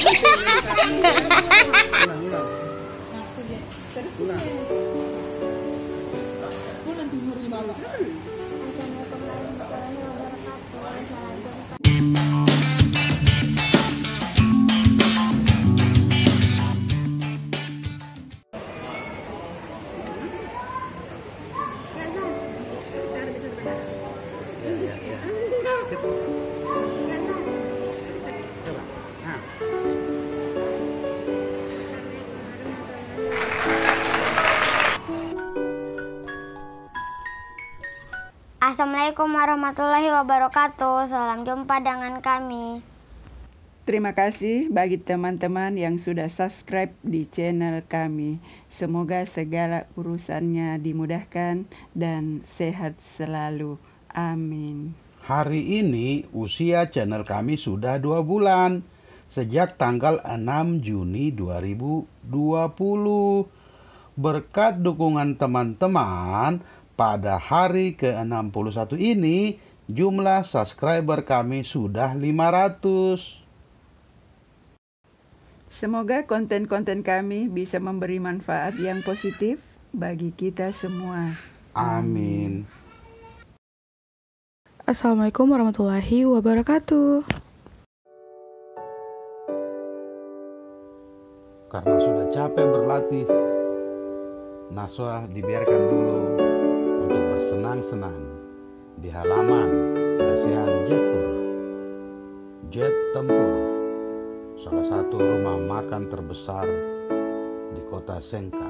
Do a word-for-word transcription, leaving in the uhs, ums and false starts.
Ulang, ulang. Ulang. Coba. Nah. Assalamualaikum warahmatullahi wabarakatuh. Salam jumpa dengan kami. Terima kasih bagi teman-teman yang sudah subscribe di channel kami. Semoga segala urusannya dimudahkan dan sehat selalu. Amin. Hari ini usia channel kami sudah dua bulan. Sejak tanggal enam Juni dua ribu dua puluh. Berkat dukungan teman-teman, pada hari ke enam puluh satu ini, jumlah subscriber kami sudah lima ratus. Semoga konten-konten kami bisa memberi manfaat yang positif bagi kita semua. Amin. Assalamualaikum warahmatullahi wabarakatuh. Karena sudah capek berlatih, Naswa dibiarkan dulu untuk bersenang-senang di halaman lesehan Jetpur. Jet Tempur, salah satu rumah makan terbesar di kota Sengka.